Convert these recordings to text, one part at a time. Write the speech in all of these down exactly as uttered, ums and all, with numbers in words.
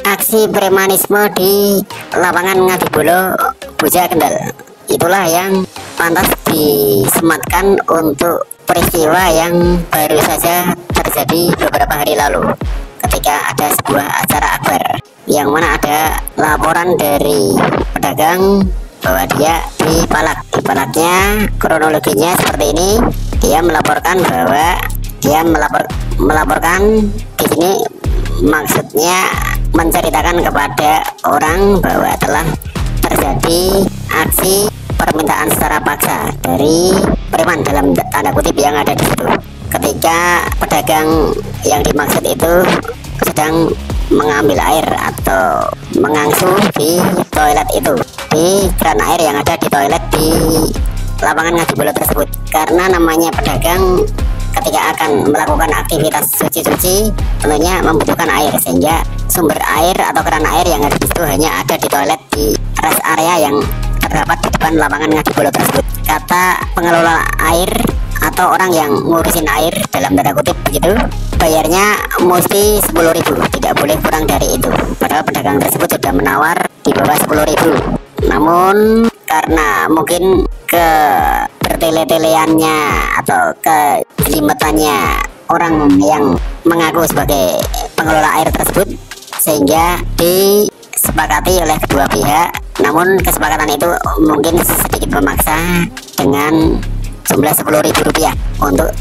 aksi premanisme di lapangan Ngadibolo, Buja, Kendal. Itulah yang pantas disematkan untuk peristiwa yang baru saja terjadi beberapa hari lalu ketika ada sebuah acara akbar yang mana ada laporan dari pedagang bahwa dia dipalak. Dipalaknya kronologinya seperti ini. Dia melaporkan bahwa dia melapor melaporkan di sini maksudnya menceritakan kepada orang bahwa telah terjadi aksi permintaan secara paksa dari preman dalam tanda kutip yang ada di situ. Ketika pedagang yang dimaksud itu sedang mengambil air atau mengangsu di toilet itu, di keran air yang ada di toilet di lapangan Ngadibolo tersebut. Karena namanya pedagang ketika akan melakukan aktivitas suci-suci tentunya membutuhkan air, sehingga sumber air atau keran air yang ada di situ hanya ada di toilet di rest area yang terdapat di depan lapangan Ngadibolo tersebut. Kata pengelola air atau orang yang ngurusin air dalam tanda kutip begitu, bayarnya mesti sepuluh ribu, tidak boleh kurang dari itu. Padahal pedagang tersebut sudah menawar di bawah sepuluh ribu. Namun karena mungkin ke bertele-teleannya atau kejelimetannya orang yang mengaku sebagai pengelola air tersebut, sehingga disepakati oleh kedua pihak. Namun kesepakatan itu mungkin sedikit memaksa dengan jumlah sepuluh ribu rupiah untuk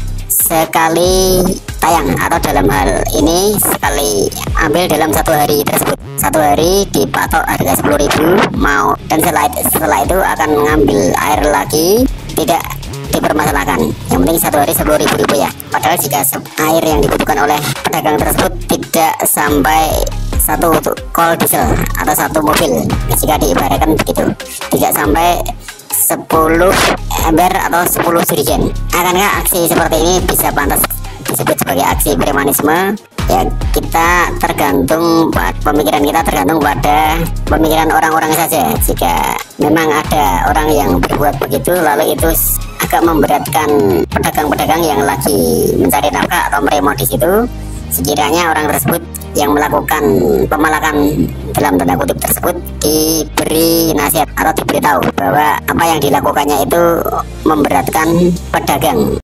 sekali tayang, atau dalam hal ini sekali ambil dalam satu hari tersebut. Satu hari dipatok harga sepuluh ribu mau, dan setelah, setelah itu akan mengambil air lagi, tidak dipermasalahkan. Yang penting satu hari sepuluh ribu rupiah. Padahal jika air yang dibutuhkan oleh pedagang tersebut tidak sampai satu kol diesel atau satu mobil, jika diibaratkan begitu, tidak sampai sepuluh ember atau sepuluh jerigen. Akankah aksi seperti ini bisa pantas disebut sebagai aksi premanisme? Ya, kita tergantung, pemikiran kita tergantung pada pemikiran orang-orang saja. Jika memang ada orang yang berbuat begitu lalu itu agak memberatkan pedagang-pedagang yang lagi mencari nafkah atau meremot di situ, sekiranya orang tersebut yang melakukan pemalakan dalam tanda kutip tersebut diberi nasihat atau diberitahu bahwa apa yang dilakukannya itu memberatkan pedagang.